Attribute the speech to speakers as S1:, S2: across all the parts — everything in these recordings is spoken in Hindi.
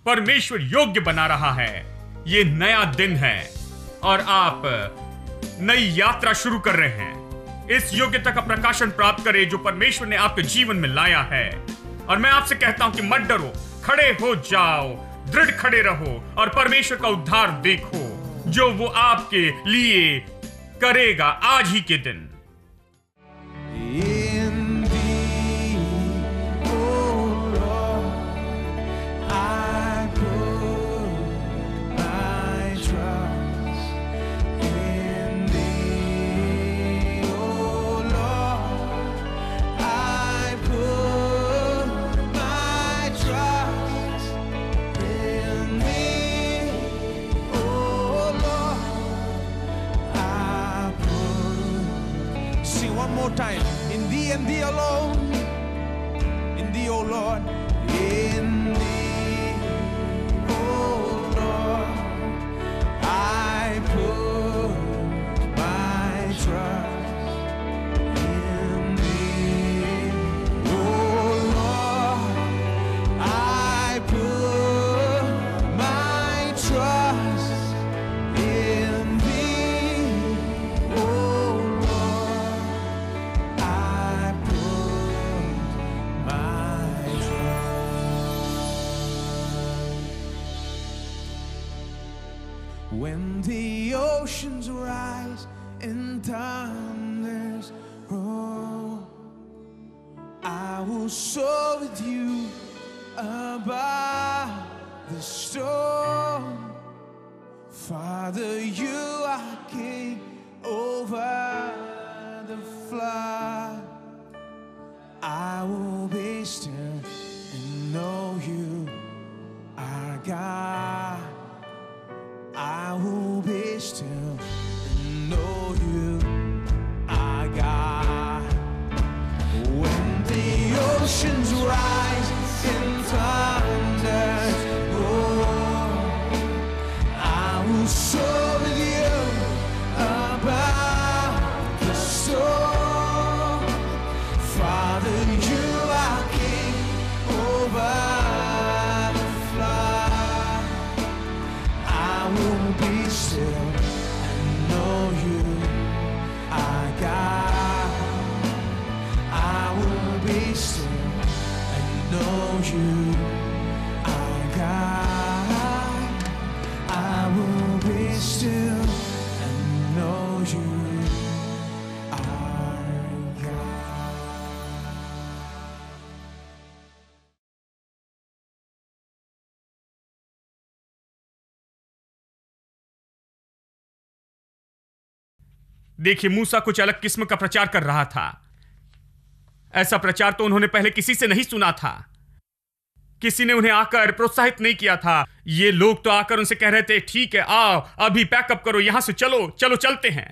S1: परमेश्वर योग्य बना रहा है। ये नया दिन है और आप नई यात्रा शुरू कर रहे हैं। इस योग्यता का प्रकाशन प्राप्त करें जो परमेश्वर ने आपके जीवन में लाया है। और मैं आपसे कहता हूं कि मत डरो, खड़े हो जाओ, दृढ़ खड़े रहो और परमेश्वर का उद्धार देखो जो वो आपके लिए करेगा आज ही के दिन।
S2: Time in thee and thee alone, in thee, O Lord, in thee, O Lord, I put my trust. In thee, O Lord, I put my trust. In thee, O when the oceans rise and thunders roll, I will soar with you above the storm. Father, you are king over the flood. I will be still and know you are God. I will be still and know you are God. When the oceans rise and thunders roar, I will soar with you above the storm. Father, you are king over the flood. I will be still and know you are God. I will be still and know you are God. I will be still and know you are God.
S1: देखिए, मूसा कुछ अलग किस्म का प्रचार कर रहा था। ऐसा प्रचार तो उन्होंने पहले किसी से नहीं सुना था। किसी ने उन्हें आकर प्रोत्साहित नहीं किया था। ये लोग तो आकर उनसे कह रहे थे, ठीक है, आओ अभी पैकअप करो, यहां से चलो चलो चलते हैं।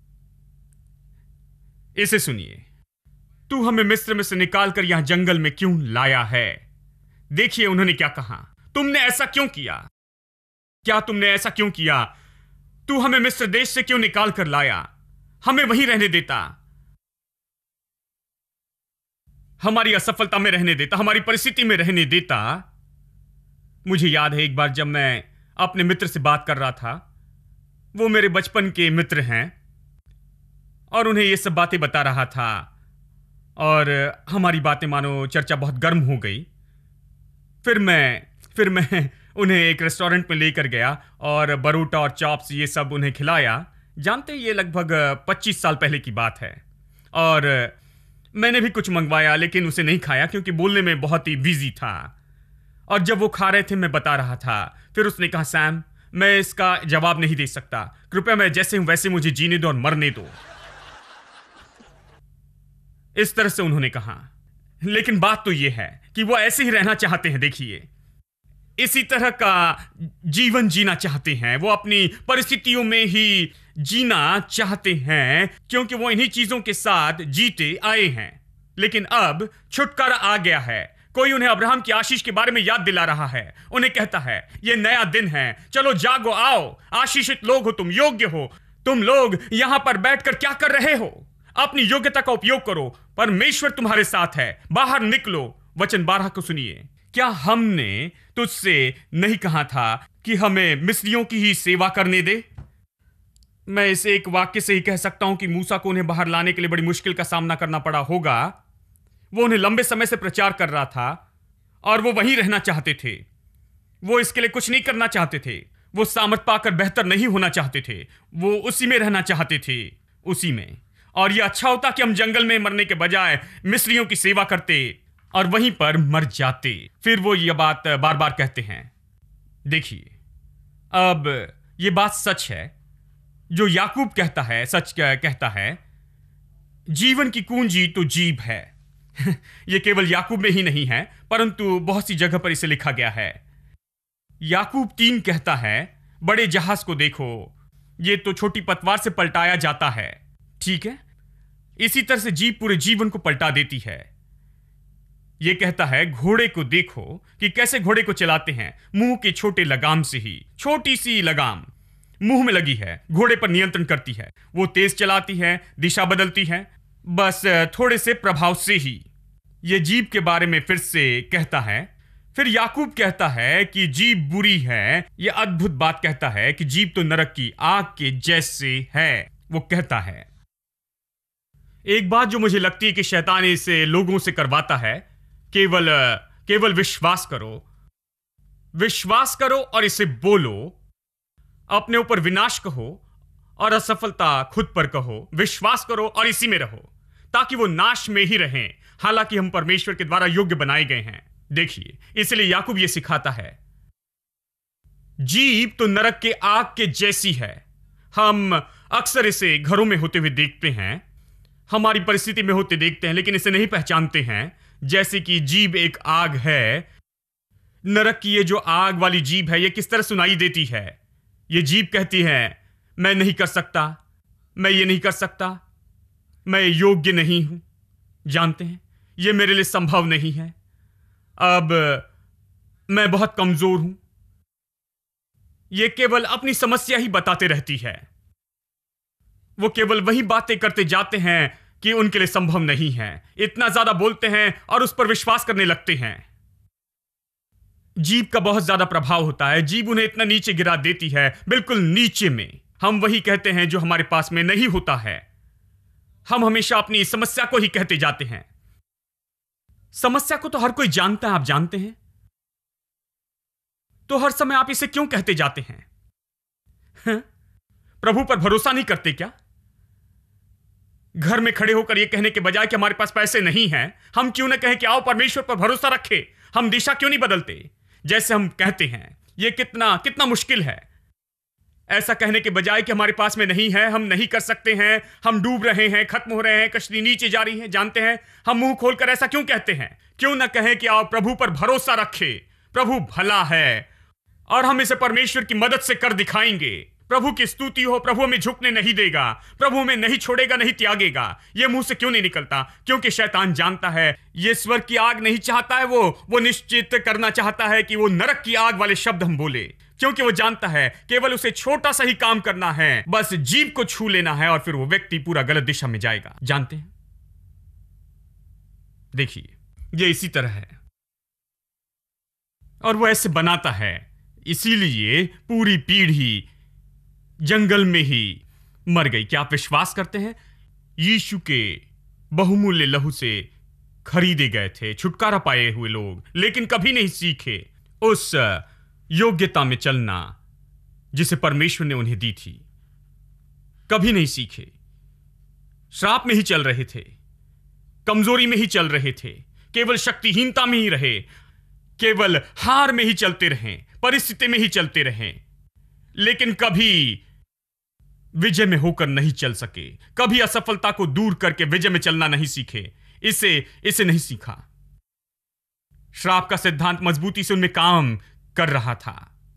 S1: इसे सुनिए, तू हमें मिस्र में से निकालकर यहां जंगल में क्यों लाया है? देखिए उन्होंने क्या कहा, तुमने ऐसा क्यों किया? क्या तुमने ऐसा क्यों किया? तू हमें मिस्र देश से क्यों निकाल कर लाया? हमें वहीं रहने देता, हमारी असफलता में रहने देता, हमारी परिस्थिति में रहने देता। मुझे याद है एक बार जब मैं अपने मित्र से बात कर रहा था, वो मेरे बचपन के मित्र हैं, और उन्हें ये सब बातें बता रहा था, और हमारी बातें मानो चर्चा बहुत गर्म हो गई। फिर मैं उन्हें एक रेस्टोरेंट में लेकर गया और बरूटा और चॉप्स ये सब उन्हें खिलाया। जानते ये लगभग 25 साल पहले की बात है। और मैंने भी कुछ मंगवाया, लेकिन उसे नहीं खाया क्योंकि बोलने में बहुत ही बिजी था। और जब वो खा रहे थे मैं बता रहा था। फिर उसने कहा, सैम, मैं इसका जवाब नहीं दे सकता, कृपया मैं जैसे हूं वैसे मुझे जीने दो और मरने दो। इस तरह से उन्होंने कहा। लेकिन बात तो यह है कि वो ऐसे ही रहना चाहते हैं। देखिए, इसी तरह का जीवन जीना चाहते हैं। वो अपनी परिस्थितियों में ही जीना चाहते हैं क्योंकि वो इन्हीं चीजों के साथ जीते आए हैं। लेकिन अब छुटकारा आ गया है। कोई उन्हें अब्राहम की आशीष के बारे में याद दिला रहा है। उन्हें कहता है, ये नया दिन है, चलो जागो, आओ, आशीषित लोग हो तुम, योग्य हो। तुम लोग यहां पर बैठकर क्या कर रहे हो? अपनी योग्यता का उपयोग करो, परमेश्वर तुम्हारे साथ है। बाहर निकलो। वचन 12 को सुनिए, क्या हमने तुझसे नहीं कहा था कि हमें मिस्रियों की ही सेवा करने दे? मैं इसे एक वाक्य से ही कह सकता हूं कि मूसा को उन्हें बाहर लाने के लिए बड़ी मुश्किल का सामना करना पड़ा होगा। वो उन्हें लंबे समय से प्रचार कर रहा था और वो वहीं रहना चाहते थे। वो इसके लिए कुछ नहीं करना चाहते थे। वो सामर्थ पाकर बेहतर नहीं होना चाहते थे। वो उसी में रहना चाहते थे, उसी में। और यह अच्छा होता कि हम जंगल में मरने के बजाय मिस्रियों की सेवा करते और वहीं पर मर जाते। फिर वो ये बात बार बार कहते हैं। देखिए, अब ये बात सच है जो याकूब कहता है, सच कहता है, जीवन की कुंजी तो जीभ है। यह केवल याकूब में ही नहीं है, परंतु बहुत सी जगह पर इसे लिखा गया है। याकूब 3 कहता है, बड़े जहाज को देखो, यह तो छोटी पतवार से पलटाया जाता है। ठीक है, इसी तरह से जीभ पूरे जीवन को पलटा देती है। यह कहता है, घोड़े को देखो कि कैसे घोड़े को चलाते हैं, मुंह के छोटे लगाम से ही। छोटी सी लगाम मुंह में लगी है, घोड़े पर नियंत्रण करती है। वो तेज चलाती है, दिशा बदलती है, बस थोड़े से प्रभाव से ही। यह जीभ के बारे में फिर से कहता है। फिर याकूब कहता है कि जीभ बुरी है। यह अद्भुत बात कहता है कि जीभ तो नरक की आग के जैसे है। वो कहता है, एक बात जो मुझे लगती है कि शैतान इसे लोगों से करवाता है, केवल विश्वास करो, विश्वास करो और इसे बोलो। अपने ऊपर विनाश कहो और असफलता खुद पर कहो। विश्वास करो और इसी में रहो, ताकि वो नाश में ही रहें, हालांकि हम परमेश्वर के द्वारा योग्य बनाए गए हैं। देखिए, इसलिए याकूब यह सिखाता है, जीभ तो नरक के आग के जैसी है। हम अक्सर इसे घरों में होते हुए देखते हैं, हमारी परिस्थिति में होते देखते हैं, लेकिन इसे नहीं पहचानते हैं। जैसे कि जीभ एक आग है, नरक की ये जो आग वाली जीभ है, ये किस तरह सुनाई देती है। ये जीभ कहती है, मैं नहीं कर सकता, मैं ये नहीं कर सकता, मैं योग्य नहीं हूं। जानते हैं, ये मेरे लिए संभव नहीं है, अब मैं बहुत कमजोर हूं। ये केवल अपनी समस्या ही बताते रहती है। वो केवल वही बातें करते जाते हैं कि उनके लिए संभव नहीं है। इतना ज्यादा बोलते हैं और उस पर विश्वास करने लगते हैं। जीभ का बहुत ज्यादा प्रभाव होता है। जीभ उन्हें इतना नीचे गिरा देती है, बिल्कुल नीचे में। हम वही कहते हैं जो हमारे पास में नहीं होता है। हम हमेशा अपनी समस्या को ही कहते जाते हैं। समस्या को तो हर कोई जानता है, आप जानते हैं, तो हर समय आप इसे क्यों कहते जाते हैं? प्रभु पर भरोसा नहीं करते क्या? घर में खड़े होकर यह कहने के बजाय कि हमारे पास पैसे नहीं हैं, हम क्यों ना कहें कि आओ परमेश्वर पर भरोसा रखें। हम दिशा क्यों नहीं बदलते जैसे हम कहते हैं? यह कितना मुश्किल है ऐसा कहने के बजाय कि हमारे पास में नहीं है, हम नहीं कर सकते हैं, हम डूब रहे हैं, खत्म हो रहे हैं, कश्ती नीचे जा रही है। जानते हैं, हम मुंह खोलकर ऐसा क्यों कहते हैं? क्यों ना कहें कि आओ प्रभु पर भरोसा रखें, प्रभु भला है और हम इसे परमेश्वर की मदद से कर दिखाएंगे। प्रभु की स्तुति हो, प्रभु हमें झुकने नहीं देगा, प्रभु हमें नहीं छोड़ेगा, नहीं त्यागेगा। यह मुंह से क्यों नहीं निकलता? क्योंकि शैतान जानता है यह स्वर्ग की आग नहीं चाहता है। वो निश्चित करना चाहता है कि वो नरक की आग वाले शब्द हम बोले, क्योंकि वो जानता है केवल उसे छोटा सा ही काम करना है, बस जीभ को छू लेना है और फिर वो व्यक्ति पूरा गलत दिशा में जाएगा। जानते हैं, देखिए, ये इसी तरह है और वो ऐसे बनाता है। इसीलिए पूरी पीढ़ी जंगल में ही मर गई। क्या आप विश्वास करते हैं? यीशु के बहुमूल्य लहू से खरीदे गए थे, छुटकारा पाए हुए लोग, लेकिन कभी नहीं सीखे उस योग्यता में चलना जिसे परमेश्वर ने उन्हें दी थी। कभी नहीं सीखे। श्राप में ही चल रहे थे, कमजोरी में ही चल रहे थे, केवल शक्तिहीनता में ही रहे, केवल हार में ही चलते रहे, परिस्थिति में ही चलते रहे, लेकिन कभी विजय में होकर नहीं चल सके। कभी असफलता को दूर करके विजय में चलना नहीं सीखे। इसे नहीं सीखा। श्राप का सिद्धांत मजबूती से उनमें काम कर रहा था।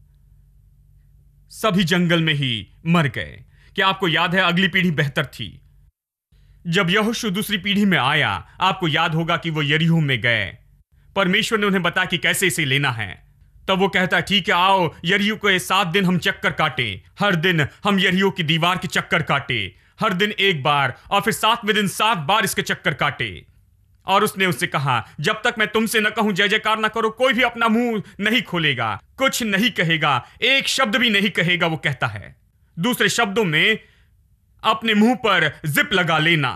S1: सभी जंगल में ही मर गए। क्या आपको याद है, अगली पीढ़ी बेहतर थी। जब यहोशू दूसरी पीढ़ी में आया, आपको याद होगा कि वो यरीहो में गए। परमेश्वर ने उन्हें बताया कि कैसे इसे लेना है। तब वो कहता, ठीक है, आओ यरीहो के 7 दिन हम चक्कर काटे। हर दिन हम यरीहो की दीवार के चक्कर काटे, हर दिन एक बार, और फिर 7वें दिन 7 बार इसके चक्कर काटे। और उसने उससे कहा, जब तक मैं तुमसे न कहूं जय जयकार न करो, कोई भी अपना मुंह नहीं खोलेगा, कुछ नहीं कहेगा, एक शब्द भी नहीं कहेगा। वो कहता है, दूसरे शब्दों में अपने मुंह पर जिप लगा लेना,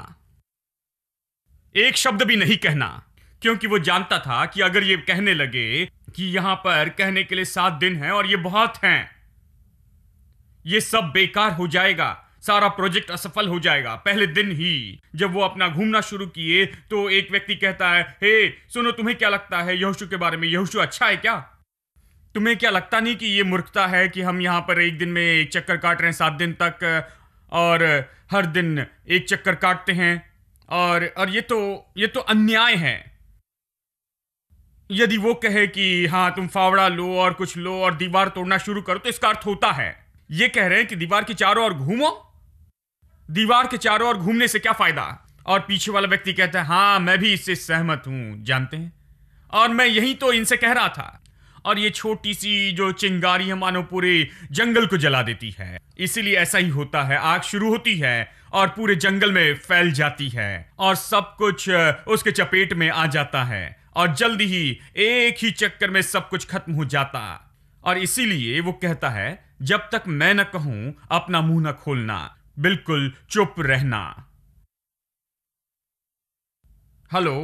S1: एक शब्द भी नहीं कहना, क्योंकि वो जानता था कि अगर ये कहने लगे कि यहां पर कहने के लिए 7 दिन हैं और ये बहुत हैं, ये सब बेकार हो जाएगा, सारा प्रोजेक्ट असफल हो जाएगा। पहले दिन ही जब वो अपना घूमना शुरू किए तो एक व्यक्ति कहता है, हे सुनो, तुम्हें क्या लगता है यहोशू के बारे में? यहोशू अच्छा है क्या? तुम्हें क्या लगता नहीं कि ये मूर्खता है कि हम यहां पर एक दिन में एक चक्कर काट रहे हैं 7 दिन तक, और हर दिन एक चक्कर काटते हैं, और ये तो अन्याय है। यदि वो कहे कि हाँ तुम फावड़ा लो और कुछ लो और दीवार तोड़ना शुरू करो, तो इसका अर्थ होता है ये कह रहे हैं कि दीवार के चारों ओर घूमो, दीवार के चारों ओर घूमने से क्या फायदा? और पीछे वाला व्यक्ति कहता है, हाँ मैं भी इससे सहमत हूं, जानते हैं, और मैं यही तो इनसे कह रहा था। और ये छोटी सी जो चिंगारी है मानो पूरे जंगल को जला देती है। इसीलिए ऐसा ही होता है, आग शुरू होती है और पूरे जंगल में फैल जाती है और सब कुछ उसके चपेट में आ जाता है और जल्दी ही एक ही चक्कर में सब कुछ खत्म हो जाता। और इसीलिए वो कहता है, जब तक मैं न कहूं अपना मुंह न खोलना, बिल्कुल चुप रहना। हेलो।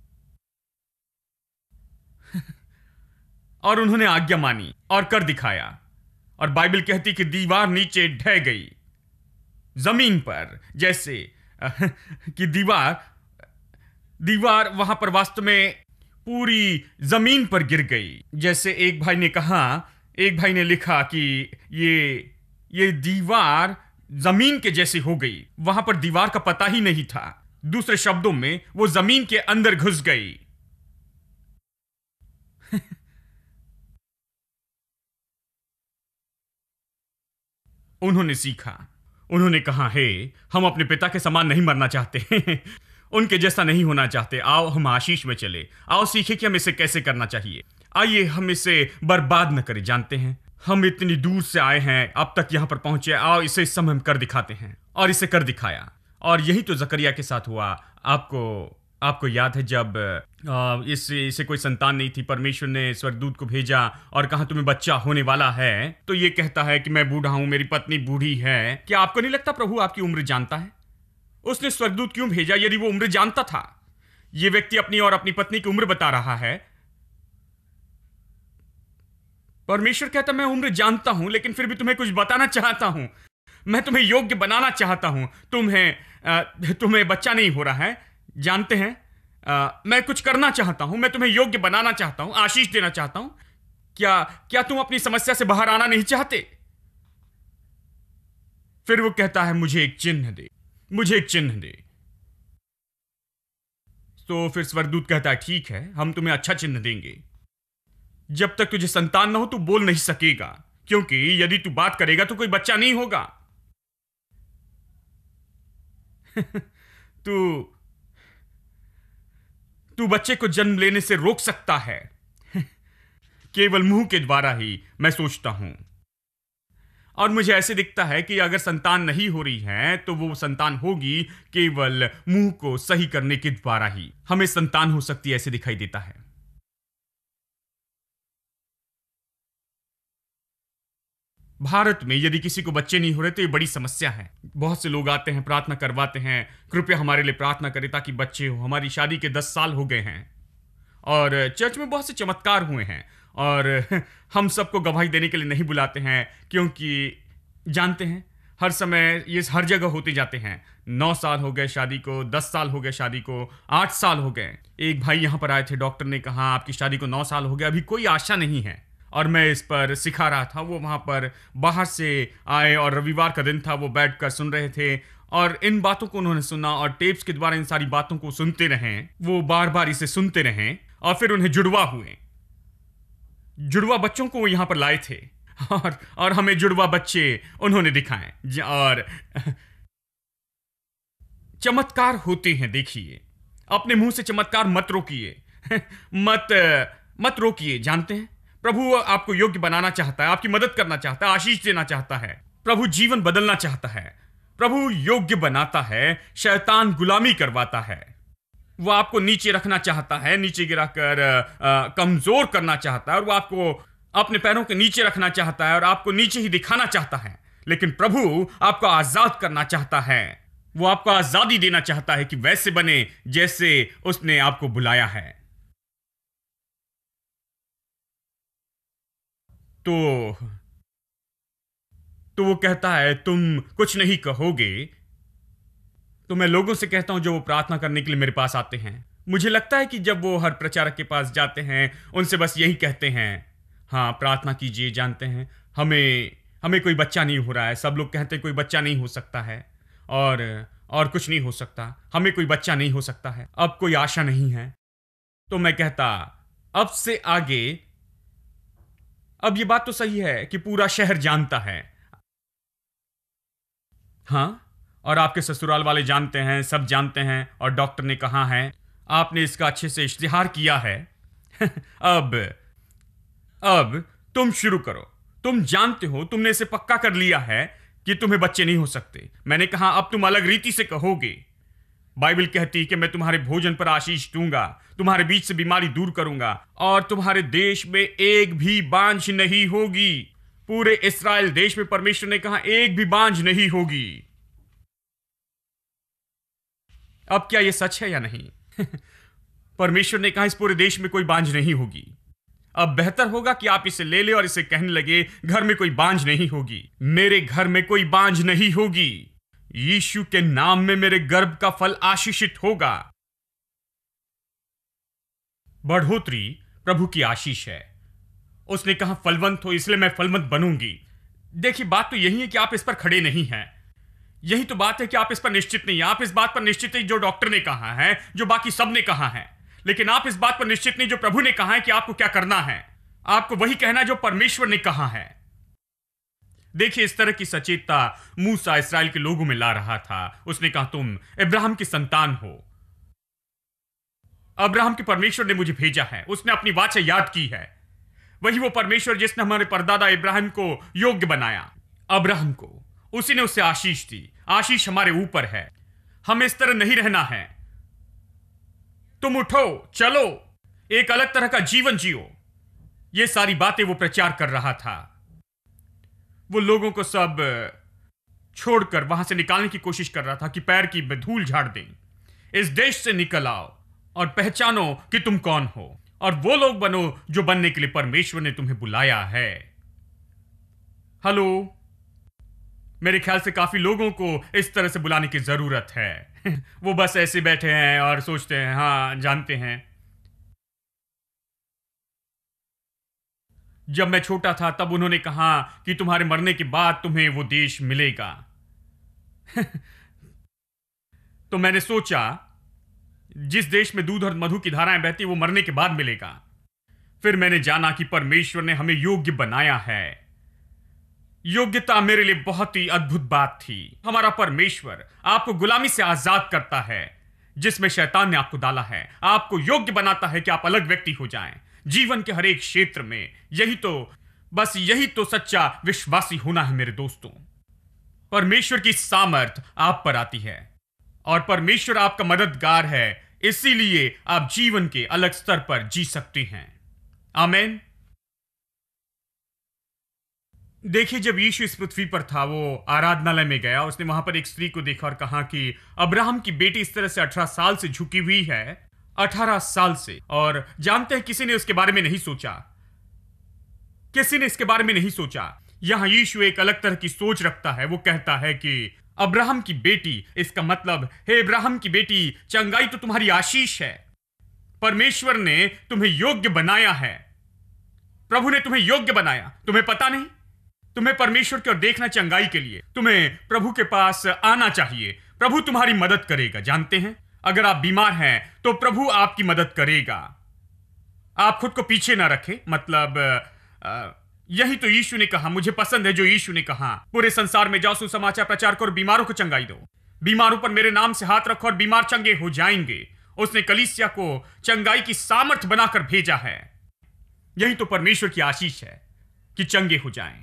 S1: और उन्होंने आज्ञा मानी और कर दिखाया, और बाइबल कहती कि दीवार नीचे ढह गई जमीन पर, जैसे कि दीवार वहां पर वास्तव में पूरी जमीन पर गिर गई। जैसे एक भाई ने कहा, एक भाई ने लिखा कि ये दीवार जमीन के जैसी हो गई, वहां पर दीवार का पता ही नहीं था। दूसरे शब्दों में वो जमीन के अंदर घुस गई। उन्होंने सीखा, उन्होंने कहा, हे हम अपने पिता के समान नहीं मरना चाहते उनके जैसा नहीं होना चाहते। आओ हम आशीष में चले, आओ सीखें कि हम इसे कैसे करना चाहिए। आइए हम इसे बर्बाद न करें। जानते हैं हम इतनी दूर से आए हैं, अब तक यहां पर पहुंचे, आओ इसे इस समय हम कर दिखाते हैं। और इसे कर दिखाया। और यही तो जकरिया के साथ हुआ। आपको याद है जब इसे कोई संतान नहीं थी, परमेश्वर ने स्वर्गदूत को भेजा और कहा तुम्हें बच्चा होने वाला है। तो ये कहता है कि मैं बूढ़ा हूं, मेरी पत्नी बूढ़ी है। क्या आपको नहीं लगता प्रभु आपकी उम्र जानता है? उसने स्वर्गदूत क्यों भेजा यदि वो उम्र जानता था? ये व्यक्ति अपनी और अपनी पत्नी की उम्र बता रहा है। परमेश्वर कहता मैं उम्र जानता हूं, लेकिन फिर भी तुम्हें कुछ बताना चाहता हूं। मैं तुम्हें योग्य बनाना चाहता हूं। तुम्हें बच्चा नहीं हो रहा है, जानते हैं, मैं कुछ करना चाहता हूं, मैं तुम्हें योग्य बनाना चाहता हूं, आशीष देना चाहता हूं। क्या तुम अपनी समस्या से बाहर आना नहीं चाहते? फिर वो कहता है मुझे एक चिन्ह दे, मुझे एक चिन्ह दे। तो फिर स्वर्गदूत कहता है ठीक है, हम तुम्हें अच्छा चिन्ह देंगे। जब तक तुझे संतान ना हो तू बोल नहीं सकेगा, क्योंकि यदि तू बात करेगा तो कोई बच्चा नहीं होगा। तू बच्चे को जन्म लेने से रोक सकता है केवल मुंह के द्वारा ही, मैं सोचता हूं। और मुझे ऐसे दिखता है कि अगर संतान नहीं हो रही है तो वो संतान होगी केवल मुंह को सही करने के द्वारा ही हमें संतान हो सकती है, ऐसे दिखाई देता है। भारत में यदि किसी को बच्चे नहीं हो रहे तो ये बड़ी समस्या है। बहुत से लोग आते हैं, प्रार्थना करवाते हैं, कृपया हमारे लिए प्रार्थना करें ताकि बच्चे हो। हमारी शादी के 10 साल हो गए हैं और चर्च में बहुत से चमत्कार हुए हैं, और हम सबको गवाही देने के लिए नहीं बुलाते हैं, क्योंकि जानते हैं हर समय ये हर जगह होते जाते हैं। 9 साल हो गए शादी को, 10 साल हो गए शादी को, 8 साल हो गए। एक भाई यहां पर आए थे, डॉक्टर ने कहा आपकी शादी को 9 साल हो गए, अभी कोई आशा नहीं है। और मैं इस पर सिखा रहा था। वो वहां पर बाहर से आए और रविवार का दिन था, वो बैठकर सुन रहे थे और इन बातों को उन्होंने सुना और टेप्स के द्वारा इन सारी बातों को सुनते रहे। वो बार बार इसे सुनते रहे और फिर उन्हें जुड़वा हुए। जुड़वा बच्चों को वो यहां पर लाए थे और हमें जुड़वा बच्चे उन्होंने दिखाए। और चमत्कार होते हैं। देखिए, अपने मुंह से चमत्कार मत रोकिए मत रोकिए। जानते हैं प्रभु आपको योग्य बनाना चाहता है, आपकी मदद करना चाहता है, आशीष देना चाहता है। प्रभु जीवन बदलना चाहता है। प्रभु योग्य बनाता है, शैतान गुलामी करवाता है। वो आपको नीचे रखना चाहता है, नीचे गिराकर कमजोर करना चाहता है, और वो आपको अपने पैरों के नीचे रखना चाहता है और आपको नीचे ही दिखाना चाहता है। लेकिन प्रभु आपको आजाद करना चाहता है। वो आपको आजादी देना चाहता है कि वैसे बने जैसे उसने आपको बुलाया है। तो वो कहता है तुम कुछ नहीं कहोगे। तो मैं लोगों से कहता हूं जो वो प्रार्थना करने के लिए मेरे पास आते हैं, मुझे लगता है कि जब वो हर प्रचारक के पास जाते हैं उनसे बस यही कहते हैं, हाँ प्रार्थना कीजिए, जानते हैं हमें कोई बच्चा नहीं हो रहा है। सब लोग कहते हैं कोई बच्चा नहीं हो सकता है और कुछ नहीं हो सकता, हमें कोई बच्चा नहीं हो सकता है, अब कोई आशा नहीं है। तो मैं कहता अब से आगे, अब ये बात तो सही है कि पूरा शहर जानता है, हाँ, और आपके ससुराल वाले जानते हैं, सब जानते हैं, और डॉक्टर ने कहा है, आपने इसका अच्छे से इश्तिहार किया है। अब तुम शुरू करो। तुम जानते हो, तुमने इसे पक्का कर लिया है कि तुम्हें बच्चे नहीं हो सकते। मैंने कहा अब तुम अलग रीति से कहोगे। बाइबल कहती कि मैं तुम्हारे भोजन पर आशीष दूंगा, तुम्हारे बीच से बीमारी दूर करूंगा, और तुम्हारे देश में एक भी बांझ नहीं होगी। पूरे इस्राएल देश में परमेश्वर ने कहा एक भी बांझ नहीं होगी। अब क्या यह सच है या नहीं? परमेश्वर ने कहा इस पूरे देश में कोई बांझ नहीं होगी। अब बेहतर होगा कि आप इसे ले ले और इसे कहने लगे घर में कोई बांझ नहीं होगी, मेरे घर में कोई बांझ नहीं होगी। यीशु के नाम में मेरे गर्भ का फल आशीषित होगा। बढ़ोतरी प्रभु की आशीष है। उसने कहा फलवंत हो, इसलिए मैं फलवंत बनूंगी। देखिए बात तो यही है कि आप इस पर खड़े नहीं हैं। यही तो बात है कि आप इस पर निश्चित नहीं हैं। आप इस बात पर निश्चित है जो डॉक्टर ने कहा है, जो बाकी सब ने कहा है, लेकिन आप इस बात पर निश्चित नहीं जो प्रभु ने कहा है कि आपको क्या करना है। आपको वही कहना है जो परमेश्वर ने कहा है। देखिए इस तरह की सचेतता मूसा इस्राएल के लोगों में ला रहा था। उसने कहा तुम इब्राहिम की संतान हो। अब्राहम के परमेश्वर ने मुझे भेजा है, उसने अपनी वाचा याद की है। वही वो परमेश्वर जिसने हमारे परदादा इब्राहिम को योग्य बनाया, अब्राहम को, उसी ने उससे आशीष दी। आशीष हमारे ऊपर है। हमें इस तरह नहीं रहना है। तुम उठो, चलो, एक अलग तरह का जीवन जियो। ये सारी बातें वो प्रचार कर रहा था। वो लोगों को सब छोड़कर वहां से निकालने की कोशिश कर रहा था कि पैर की धूल झाड़ दें। इस देश से निकल आओ और पहचानो कि तुम कौन हो, और वो लोग बनो जो बनने के लिए परमेश्वर ने तुम्हें बुलाया है। हेलो, मेरे ख्याल से काफी लोगों को इस तरह से बुलाने की जरूरत है। वो बस ऐसे बैठे हैं और सोचते हैं हाँ जानते हैं। जब मैं छोटा था तब उन्होंने कहा कि तुम्हारे मरने के बाद तुम्हें वो देश मिलेगा। तो मैंने सोचा जिस देश में दूध और मधु की धाराएं बहती वो मरने के बाद मिलेगा। फिर मैंने जाना कि परमेश्वर ने हमें योग्य बनाया है। योग्यता मेरे लिए बहुत ही अद्भुत बात थी। हमारा परमेश्वर आपको गुलामी से आजाद करता है जिसमें शैतान ने आपको डाला है। आपको योग्य बनाता है कि आप अलग व्यक्ति हो जाएं जीवन के हर एक क्षेत्र में। यही तो सच्चा विश्वासी होना है मेरे दोस्तों। परमेश्वर की सामर्थ आप पर आती है और परमेश्वर आपका मददगार है, इसीलिए आप जीवन के अलग स्तर पर जी सकते हैं। आमीन। देखिए जब यीशु इस पृथ्वी पर था वो आराधनालय में गया। उसने वहां पर एक स्त्री को देखा और कहा कि अब्राहम की बेटी इस तरह से 18 साल से झुकी हुई है, 18 साल से। और जानते हैं किसी ने उसके बारे में नहीं सोचा, किसी ने इसके बारे में नहीं सोचा। यहां यीशु एक अलग तरह की सोच रखता है। वो कहता है कि अब्राहम की बेटी, इसका मतलब हे अब्राहम की बेटी, चंगाई तो तुम्हारी आशीष है। परमेश्वर ने तुम्हें योग्य बनाया है। प्रभु ने तुम्हें योग्य बनाया। तुम्हें पता नहीं, तुम्हें परमेश्वर की ओर देखना चंगाई के लिए। तुम्हें प्रभु के पास आना चाहिए। प्रभु तुम्हारी मदद करेगा। जानते हैं अगर आप बीमार हैं तो प्रभु आपकी मदद करेगा। आप खुद को पीछे ना रखें। मतलब यही तो यीशु ने कहा। मुझे पसंद है जो यीशु ने कहा, पूरे संसार में जाओ, सुसमाचार प्रचार करो, बीमारों को चंगाई दो। बीमारों पर मेरे नाम से हाथ रखो और बीमार चंगे हो जाएंगे। उसने कलीसिया को चंगाई की सामर्थ बनाकर भेजा है। यही तो परमेश्वर की आशीष है कि चंगे हो जाएं।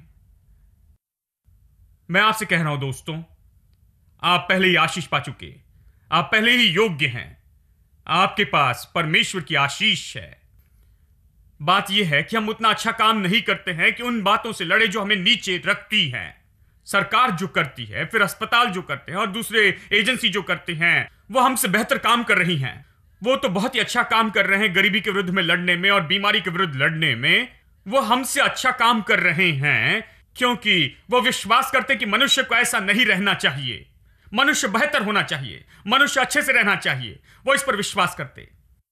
S1: मैं आपसे कह रहा हूं दोस्तों, आप पहले ही आशीष पा चुके, आप पहले ही योग्य हैं। आपके पास परमेश्वर की आशीष है। बात यह है कि हम उतना अच्छा काम नहीं करते हैं कि उन बातों से लड़े जो हमें नीचे रखती हैं। सरकार जो करती है, फिर अस्पताल जो करते हैं और दूसरे एजेंसी जो करते हैं, वो हमसे बेहतर काम कर रही हैं। वो तो बहुत ही अच्छा काम कर रहे हैं गरीबी के विरुद्ध में लड़ने में और बीमारी के विरुद्ध लड़ने में। वो हमसे अच्छा काम कर रहे हैं क्योंकि वो विश्वास करते कि मनुष्य को ऐसा नहीं रहना चाहिए। मनुष्य बेहतर होना चाहिए, मनुष्य अच्छे से रहना चाहिए। वो इस पर विश्वास करते।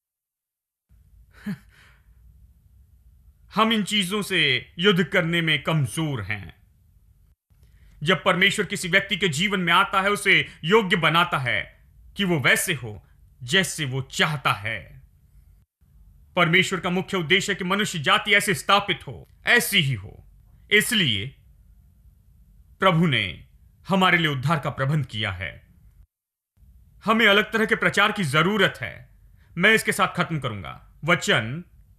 S1: हम इन चीजों से युद्ध करने में कमजोर हैं। जब परमेश्वर किसी व्यक्ति के जीवन में आता है, उसे योग्य बनाता है कि वो वैसे हो जैसे वो चाहता है। परमेश्वर का मुख्य उद्देश्य है कि मनुष्य जाति ऐसे स्थापित हो, ऐसी ही हो। इसलिए प्रभु ने हमारे लिए उद्धार का प्रबंध किया है। हमें अलग तरह के प्रचार की जरूरत है। मैं इसके साथ खत्म करूंगा। वचन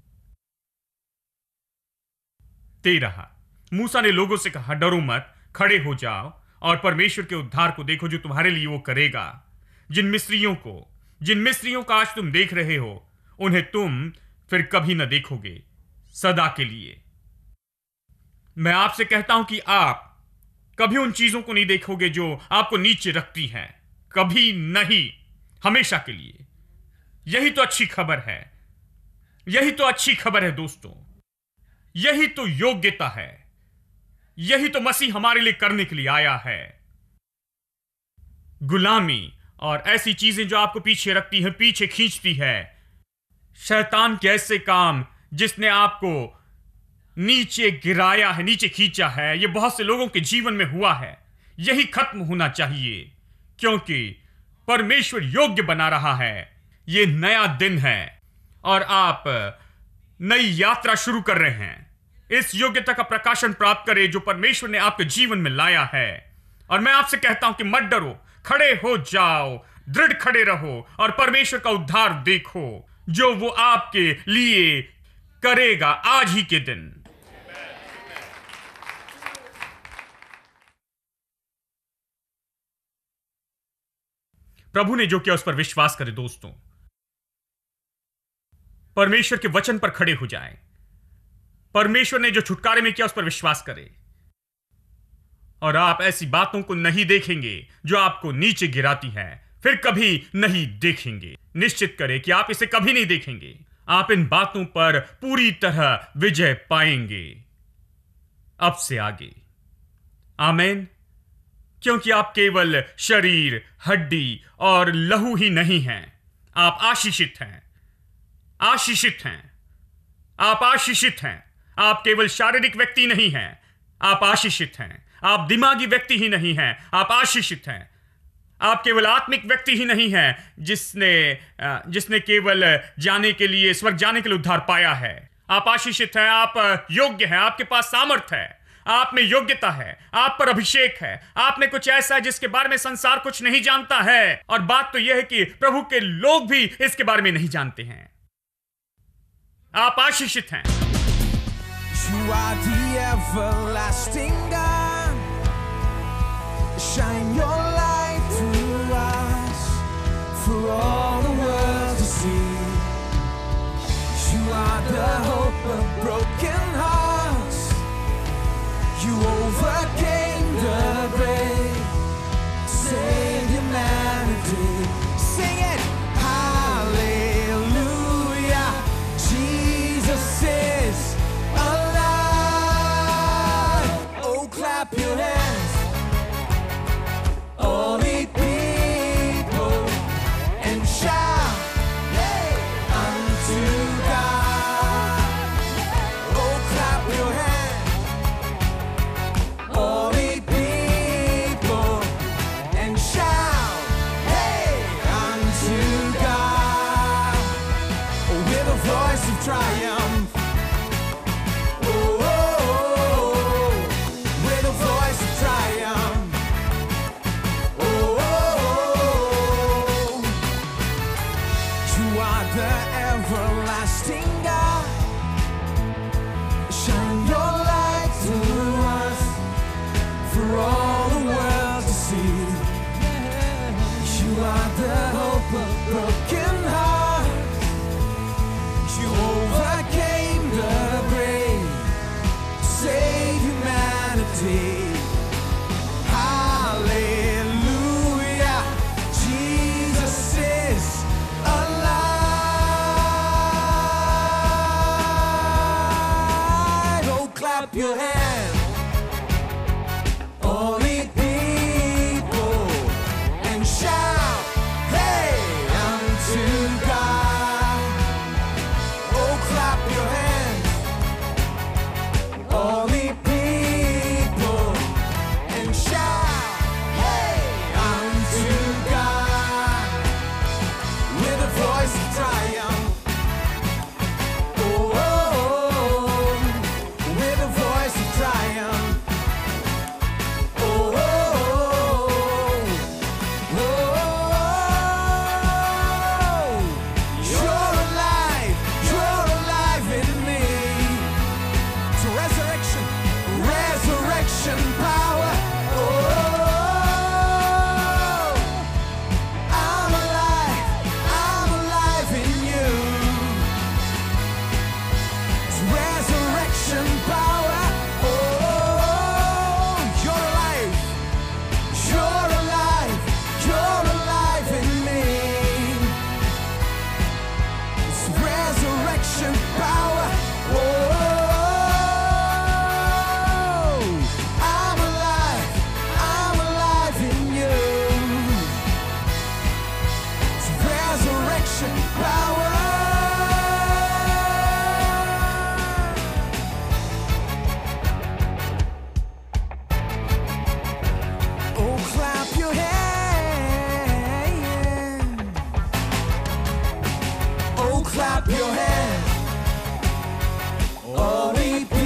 S1: 13। मूसा ने लोगों से कहा, डरो मत, खड़े हो जाओ और परमेश्वर के उद्धार को देखो जो तुम्हारे लिए वो करेगा। जिन मिस्रियों का आज तुम देख रहे हो, उन्हें तुम फिर कभी न देखोगे, सदा के लिए। मैं आपसे कहता हूं कि आप कभी उन चीजों को नहीं देखोगे जो आपको नीचे रखती हैं। कभी नहीं, हमेशा के लिए। यही तो अच्छी खबर है। यही तो अच्छी खबर है दोस्तों। यही तो योग्यता है। यही तो मसीह हमारे लिए करने के लिए आया है। गुलामी और ऐसी चीजें जो आपको पीछे रखती हैं, पीछे खींचती है, शैतान के ऐसे काम जिसने आपको नीचे गिराया है, नीचे खींचा है, यह बहुत से लोगों के जीवन में हुआ है। यही खत्म होना चाहिए क्योंकि परमेश्वर योग्य बना रहा है। यह नया दिन है और आप नई यात्रा शुरू कर रहे हैं। इस योग्यता का प्रकाशन प्राप्त करें जो परमेश्वर ने आपके जीवन में लाया है। और मैं आपसे कहता हूं कि मत डरो, खड़े हो जाओ, दृढ़ खड़े रहो और परमेश्वर का उद्धार देखो जो वो आपके लिए करेगा आज ही के दिन। प्रभु ने जो किया उस पर विश्वास करें दोस्तों। परमेश्वर के वचन पर खड़े हो जाएं। परमेश्वर ने जो छुटकारे में किया उस पर विश्वास करें और आप ऐसी बातों को नहीं देखेंगे जो आपको नीचे गिराती हैं, फिर कभी नहीं देखेंगे। निश्चित करें कि आप इसे कभी नहीं देखेंगे। आप इन बातों पर पूरी तरह विजय पाएंगे अब से आगे। आमीन। क्योंकि आप केवल शरीर, हड्डी और लहू ही नहीं हैं, आप आशीषित हैं। आशीषित हैं। आप आशीषित हैं। आप केवल शारीरिक व्यक्ति नहीं हैं, आप आशीषित हैं। आप दिमागी व्यक्ति ही नहीं हैं, आप आशीषित हैं। आप केवल आत्मिक व्यक्ति ही नहीं हैं जिसने केवल जाने के लिए, स्वर्ग जाने के लिए उद्धार पाया है। आप आशीषित हैं। आप योग्य हैं। आपके पास सामर्थ्य है। आप में योग्यता है। आप पर अभिषेक है। आप में कुछ ऐसा है जिसके बारे में संसार कुछ नहीं जानता है। और बात तो यह है कि प्रभु के लोग भी इसके बारे में नहीं जानते हैं। आप आशीषित हैं।
S2: You are the everlasting God. Shine your light through us for all the world to see. You are the hope of broken hearts. You overcame the grave, saved humanity. Sing it, hallelujah. Jesus is alive. Oh, clap your hands, all ye people, and shout, hey, unto God. Oh, clap your hands, all ye people, and shout, hey, unto God. Oh, with a voice of triumph. Oh, oh, oh, with a voice of triumph. Oh, oh, oh, you are the everlasting God. Shine your light through us for all the world to see. You are the hope of broken hearts. your hands, all ye people, and shout, hey, unto God. Oh, clap your hands, all ye people, and shout, hey, unto God, with a voice of triumph. Oh, with a voice of triumph. Oh, you're alive in me. To resurrection power. Oh, I'm alive in you. To resurrection power. Oh, you're alive in me. It's resurrection power. Oh, I'm alive in you. It's resurrection power. Oh, clap your hands. Oh, clap your hands. All ye people.